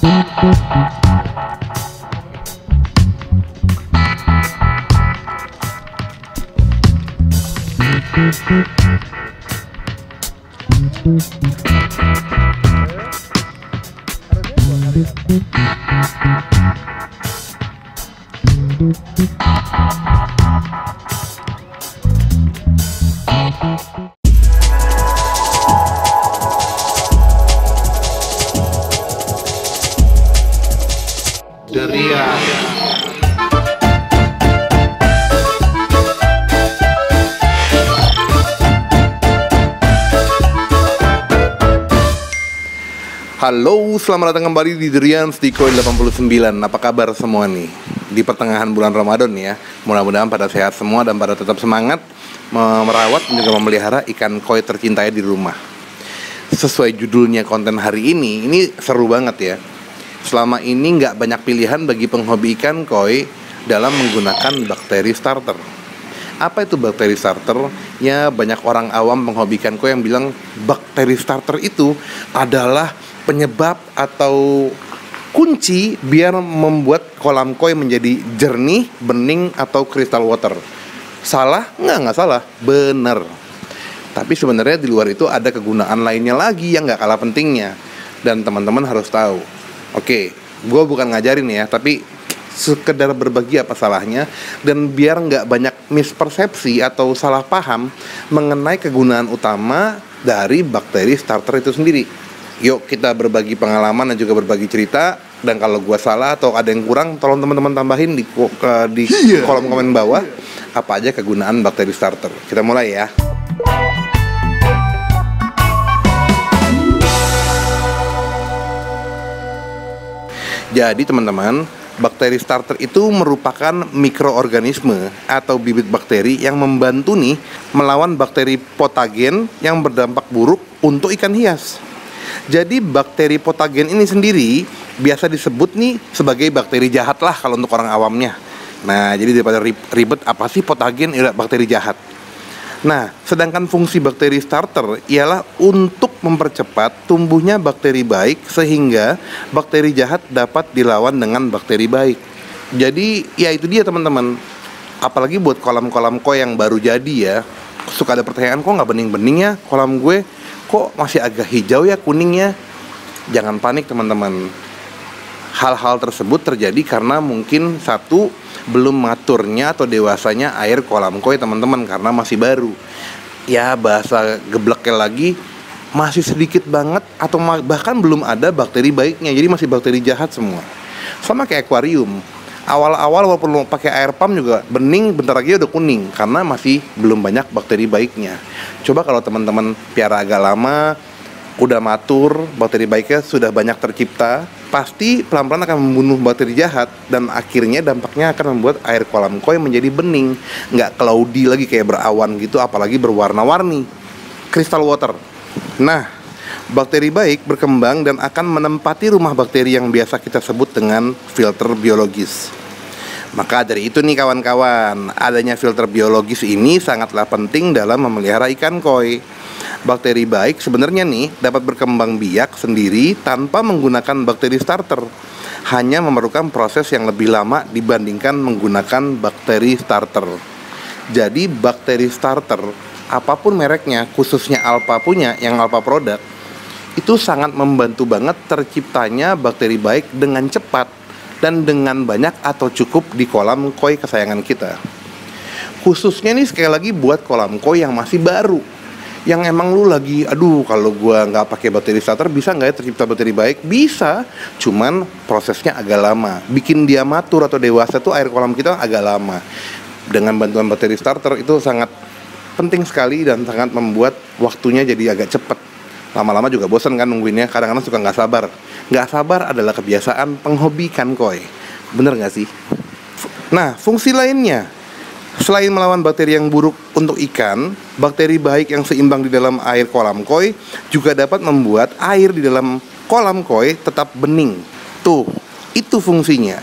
Durian. Halo, selamat datang kembali di Durian Stikoy 89. Apa kabar semua nih? Di pertengahan bulan Ramadan ya. Mudah-mudahan pada sehat semua dan pada tetap semangat merawat dan juga memelihara ikan koi tercintanya di rumah. Sesuai judulnya konten hari ini seru banget ya. Selama ini nggak banyak pilihan bagi penghobi ikan koi dalam menggunakan bakteri starter. Apa itu bakteri starter? Ya, banyak orang awam penghobi ikan koi yang bilang bakteri starter itu adalah penyebab atau kunci biar membuat kolam koi menjadi jernih, bening, atau crystal water. Salah? Nggak salah, bener. Tapi sebenarnya di luar itu ada kegunaan lainnya lagi yang nggak kalah pentingnya. Dan teman-teman harus tahu. Oke, gue bukan ngajarin ya, tapi sekedar berbagi apa salahnya. Dan biar nggak banyak mispersepsi atau salah paham mengenai kegunaan utama dari bakteri starter itu sendiri. Yuk kita berbagi pengalaman dan juga berbagi cerita. Dan kalau gue salah atau ada yang kurang, tolong teman-teman tambahin di kolom komen bawah apa aja kegunaan bakteri starter. Kita mulai ya. Jadi teman-teman, bakteri starter itu merupakan mikroorganisme atau bibit bakteri yang membantu nih melawan bakteri patogen yang berdampak buruk untuk ikan hias. Jadi bakteri patogen ini sendiri biasa disebut nih sebagai bakteri jahat lah kalau untuk orang awamnya. Nah, jadi daripada ribet apa sih patogen, bakteri jahat. Nah, sedangkan fungsi bakteri starter ialah untuk mempercepat tumbuhnya bakteri baik sehingga bakteri jahat dapat dilawan dengan bakteri baik. Jadi, ya itu dia teman-teman. Apalagi buat kolam-kolam koi yang baru jadi ya. Suka ada pertanyaan, kok nggak bening-bening ya kolam gue? Kok masih agak hijau ya kuningnya? Jangan panik teman-teman. Hal-hal tersebut terjadi karena mungkin satu, belum maturnya atau dewasanya air kolam koi teman-teman karena masih baru. Ya bahasa gebleknya lagi, masih sedikit banget atau bahkan belum ada bakteri baiknya. Jadi masih bakteri jahat semua. Sama kayak akuarium. Awal-awal walaupun pakai air pump juga bening, bentar lagi udah kuning karena masih belum banyak bakteri baiknya. Coba kalau teman-teman piara agak lama, udah matur, bakteri baiknya sudah banyak tercipta, pasti pelan-pelan akan membunuh bakteri jahat dan akhirnya dampaknya akan membuat air kolam koi menjadi bening, nggak cloudy lagi kayak berawan gitu, apalagi berwarna-warni, crystal water. Nah, bakteri baik berkembang dan akan menempati rumah bakteri yang biasa kita sebut dengan filter biologis. Maka dari itu nih kawan-kawan, adanya filter biologis ini sangatlah penting dalam memelihara ikan koi. Bakteri baik sebenarnya nih dapat berkembang biak sendiri tanpa menggunakan bakteri starter. Hanya memerlukan proses yang lebih lama dibandingkan menggunakan bakteri starter. Jadi bakteri starter, apapun mereknya, khususnya Alpha punya, yang Alpha produk, itu sangat membantu banget terciptanya bakteri baik dengan cepat dan dengan banyak atau cukup di kolam koi kesayangan kita. Khususnya nih sekali lagi buat kolam koi yang masih baru, yang emang lu lagi, aduh kalau gua nggak pakai bakteri starter bisa nggak ya tercipta bakteri baik? Bisa, cuman prosesnya agak lama. Bikin dia matur atau dewasa tuh air kolam kita agak lama. Dengan bantuan bakteri starter itu sangat penting sekali dan sangat membuat waktunya jadi agak cepet. Lama-lama juga bosan kan nungguinnya, kadang-kadang suka nggak sabar. Nggak sabar adalah kebiasaan penghobi ikan koi. Bener nggak sih? Nah, fungsi lainnya, selain melawan bakteri yang buruk untuk ikan, bakteri baik yang seimbang di dalam air kolam koi juga dapat membuat air di dalam kolam koi tetap bening. Tuh, itu fungsinya.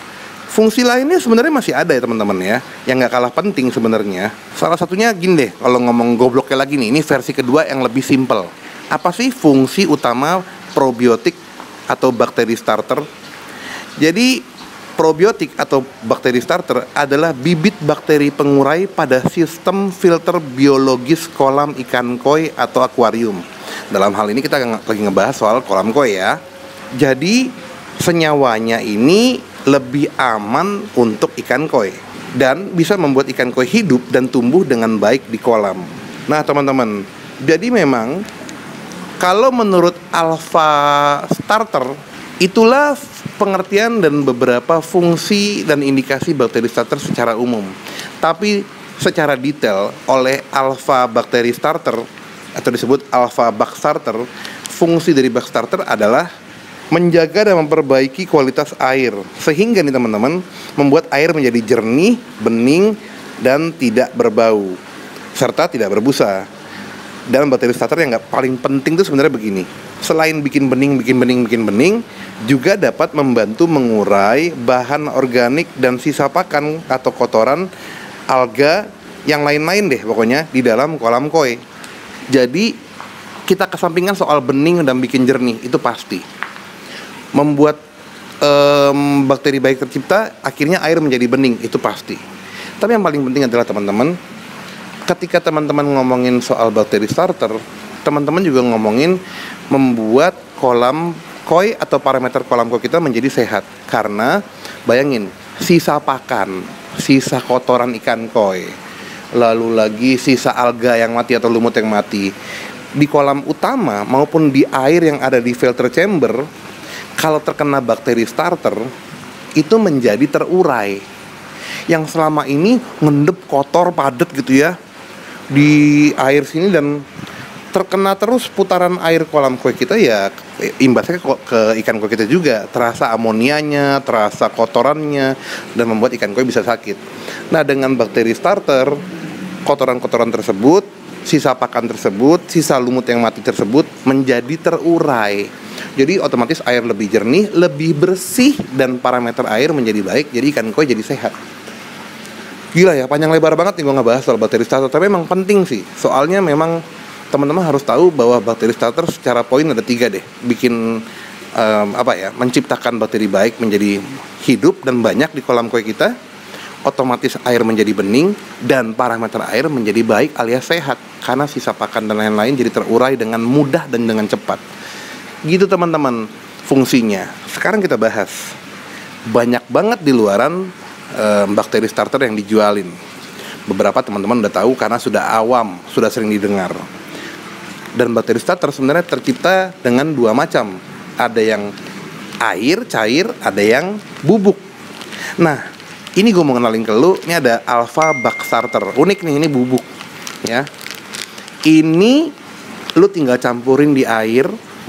Fungsi lainnya sebenarnya masih ada ya teman-teman ya, yang nggak kalah penting sebenarnya. Salah satunya gini deh, kalau ngomong gobloknya lagi nih, ini versi kedua yang lebih simpel. Apa sih fungsi utama probiotik atau bakteri starter. Jadi probiotik atau bakteri starter adalah bibit bakteri pengurai pada sistem filter biologis kolam ikan koi atau akuarium. Dalam hal ini kita lagi ngebahas soal kolam koi ya. Jadi senyawanya ini lebih aman untuk ikan koi dan bisa membuat ikan koi hidup dan tumbuh dengan baik di kolam. Nah teman-teman, jadi memang kalau menurut Alpha Starter, itulah pengertian dan beberapa fungsi dan indikasi bakteri starter secara umum. Tapi secara detail oleh Alpha Bakteri Starter atau disebut Alpha Bak Starter, fungsi dari Bak Starter adalah menjaga dan memperbaiki kualitas air, sehingga nih teman-teman, membuat air menjadi jernih, bening, dan tidak berbau, serta tidak berbusa. Dan bakteri starter yang paling penting itu sebenarnya begini, selain bikin bening, juga dapat membantu mengurai bahan organik dan sisa pakan atau kotoran alga yang lain-lain deh pokoknya di dalam kolam koi. Jadi kita kesampingkan soal bening dan bikin jernih, itu pasti membuat bakteri baik tercipta, akhirnya air menjadi bening, itu pasti. Tapi yang paling penting adalah teman-teman, ketika teman-teman ngomongin soal bakteri starter, teman-teman juga ngomongin membuat kolam koi atau parameter kolam koi kita menjadi sehat. Karena bayangin, sisa pakan, sisa kotoran ikan koi, lalu lagi sisa alga yang mati atau lumut yang mati di kolam utama maupun di air yang ada di filter chamber, kalau terkena bakteri starter itu menjadi terurai. Yang selama ini ngendep kotor padat gitu ya di air sini, dan terkena terus putaran air kolam koi kita, ya imbasnya ke ikan koi kita juga, terasa amonianya, terasa kotorannya, dan membuat ikan koi bisa sakit. Nah dengan bakteri starter, kotoran-kotoran tersebut, sisa pakan tersebut, sisa lumut yang mati tersebut menjadi terurai. Jadi otomatis air lebih jernih, lebih bersih, dan parameter air menjadi baik, jadi ikan koi jadi sehat. Gila ya, panjang lebar banget nih gue ngebahas soal bakteri starter, tapi memang penting sih. Soalnya memang teman-teman harus tahu bahwa bakteri starter secara poin ada 3 deh. Bikin menciptakan bakteri baik menjadi hidup dan banyak di kolam koi kita. Otomatis air menjadi bening dan parameter air menjadi baik alias sehat, karena sisa pakan dan lain-lain jadi terurai dengan mudah dan dengan cepat. Gitu teman-teman fungsinya. Sekarang kita bahas. Banyak banget di luaran bakteri starter yang dijualin. Beberapa teman-teman udah tahu karena sudah awam, sudah sering didengar. Dan bakteri starter sebenarnya tercipta dengan 2 macam. Ada yang air, cair, ada yang bubuk. Nah, ini gue mau kenalin ke lu, ini ada Alpha Bak Starter. Unik nih, ini bubuk ya. Ini lu tinggal campurin di air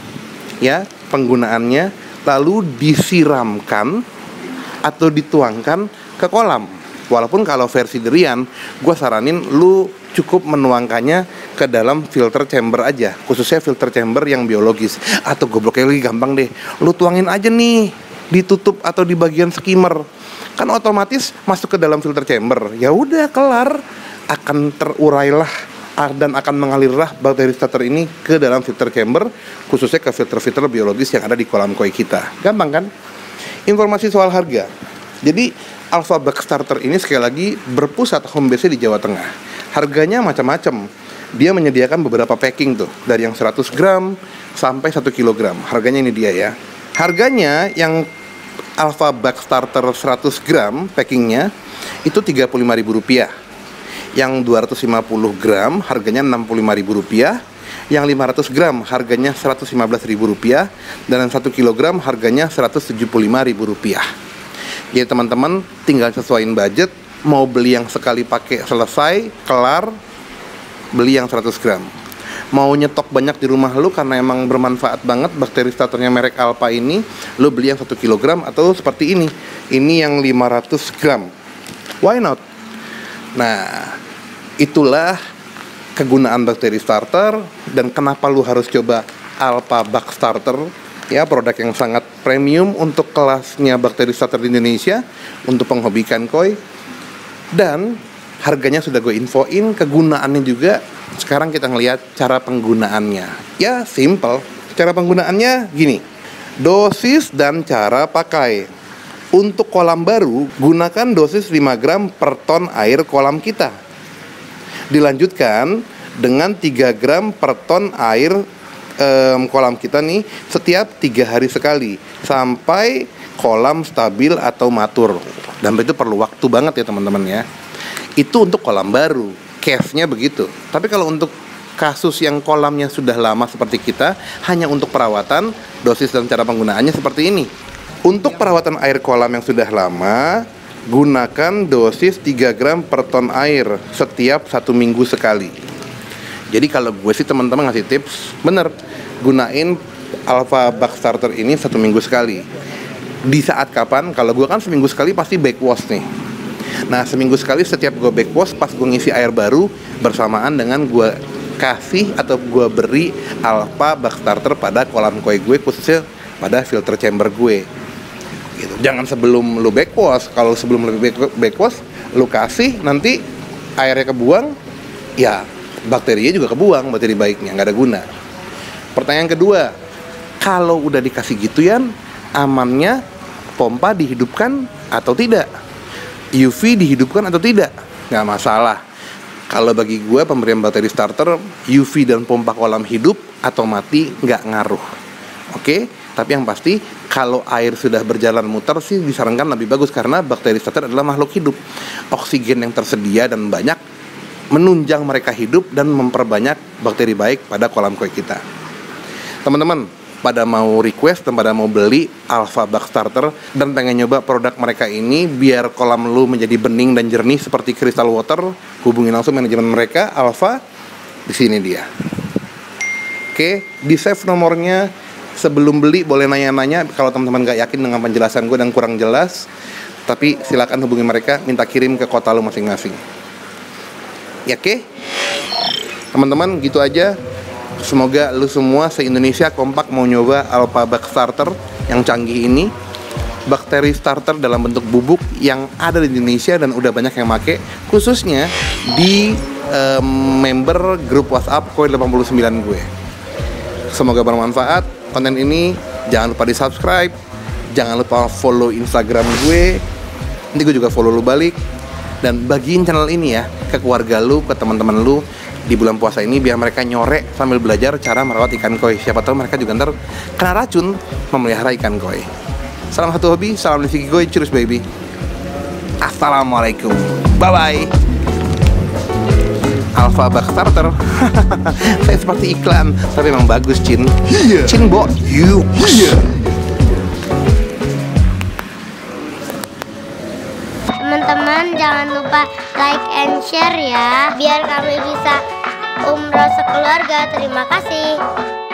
ya, penggunaannya, lalu disiramkan atau dituangkan ke kolam. Walaupun kalau versi derian, gue saranin lu cukup menuangkannya ke dalam filter chamber aja, khususnya filter chamber yang biologis. Atau gobloknya lagi gampang deh, lu tuangin aja nih, ditutup atau di bagian skimmer, kan otomatis masuk ke dalam filter chamber. Ya udah kelar, akan terurailah dan akan mengalirlah bakteri starter ini ke dalam filter chamber, khususnya ke filter-filter biologis yang ada di kolam koi kita. Gampang kan? Informasi soal harga. Jadi Alpha Bak Starter ini sekali lagi berpusat home base di Jawa Tengah. Harganya macam-macam. Dia menyediakan beberapa packing tuh, dari yang 100 gram sampai 1 kilogram. Harganya ini dia ya. Harganya yang Alpha Bak Starter 100 gram packingnya itu Rp35.000. Yang 250 gram harganya Rp65.000. Yang 500 gram harganya Rp115.000. Dan yang 1 kilogram harganya Rp175.000. Jadi teman-teman tinggal sesuaiin budget. Mau beli yang sekali pakai selesai, kelar, beli yang 100 gram. Mau nyetok banyak di rumah lu karena emang bermanfaat banget bakteri starternya merek Alpha ini, lu beli yang 1 kilogram atau seperti ini. Ini yang 500 gram. Why not? Nah, itulah kegunaan bakteri starter dan kenapa lu harus coba Alpha Bak Starter. Ya, produk yang sangat premium untuk kelasnya bakteri starter di Indonesia untuk penghobi ikan koi. Dan harganya sudah gue infoin, kegunaannya juga. Sekarang kita ngelihat cara penggunaannya. Ya, simple. Cara penggunaannya gini. Dosis dan cara pakai. Untuk kolam baru, gunakan dosis 5 gram per ton air kolam kita. Dilanjutkan dengan 3 gram per ton air kolam kita nih setiap 3 hari sekali sampai kolam stabil atau matur. Dan itu perlu waktu banget ya teman-teman ya. Itu untuk kolam baru, case-nya begitu. Tapi kalau untuk kasus yang kolamnya sudah lama seperti kita, hanya untuk perawatan, dosis dan cara penggunaannya seperti ini. Untuk perawatan air kolam yang sudah lama, gunakan dosis 3 gram per ton air setiap 1 minggu sekali. Jadi kalau gue sih teman-teman ngasih tips, bener, gunain Alpha Bug Starter ini 1 minggu sekali. Di saat kapan? Kalau gue kan seminggu sekali pasti backwash nih. Nah, seminggu sekali setiap gue backwash, pas gue ngisi air baru, bersamaan dengan gue kasih atau gue beri Alpha Bug Starter pada kolam koi gue, khususnya pada filter chamber gue gitu. Jangan sebelum lu backwash. Kalau sebelum lu backwash lu kasih, nanti airnya kebuang, ya bakterinya juga kebuang, bakteri baiknya nggak ada guna. Pertanyaan kedua, kalau udah dikasih gituan, amannya pompa dihidupkan atau tidak? UV dihidupkan atau tidak? Nggak masalah. Kalau bagi gue pemberian bakteri starter, UV dan pompa kolam hidup atau mati nggak ngaruh. Oke? Tapi yang pasti kalau air sudah berjalan muter sih disarankan lebih bagus, karena bakteri starter adalah makhluk hidup. Oksigen yang tersedia dan banyak menunjang mereka hidup dan memperbanyak bakteri baik pada kolam koi kita. Teman-teman, pada mau request dan pada mau beli Alpha Bug Starter dan pengen nyoba produk mereka ini biar kolam lu menjadi bening dan jernih seperti crystal water, hubungi langsung manajemen mereka Alpha. Di sini dia. Oke, di save nomornya. Sebelum beli boleh nanya-nanya kalau teman-teman gak yakin dengan penjelasan gue dan kurang jelas, tapi silakan hubungi mereka, minta kirim ke kota lu masing-masing. Ya, oke? Teman-teman, gitu aja. Semoga lu semua se-Indonesia kompak mau nyoba Alpha Bug Starter yang canggih ini. Bakteri starter dalam bentuk bubuk yang ada di Indonesia dan udah banyak yang make, khususnya di member grup WhatsApp Koi 89 gue. Semoga bermanfaat konten ini. Jangan lupa di subscribe, jangan lupa follow Instagram gue, nanti gue juga follow lu balik. Dan bagiin channel ini ya ke keluarga lu, ke teman-teman lu di bulan puasa ini, biar mereka nyore sambil belajar cara merawat ikan koi. Siapa tahu mereka juga ntar kena racun memelihara ikan koi. Salam satu hobi, salam Liviki Koi, cheers baby. Assalamualaikum, bye bye. Alpha Bug Starter. Saya seperti iklan, tapi emang bagus, Cin. Cin, Bo. Teman-teman jangan lupa like and share ya, biar kami bisa umroh sekeluarga. Terima kasih.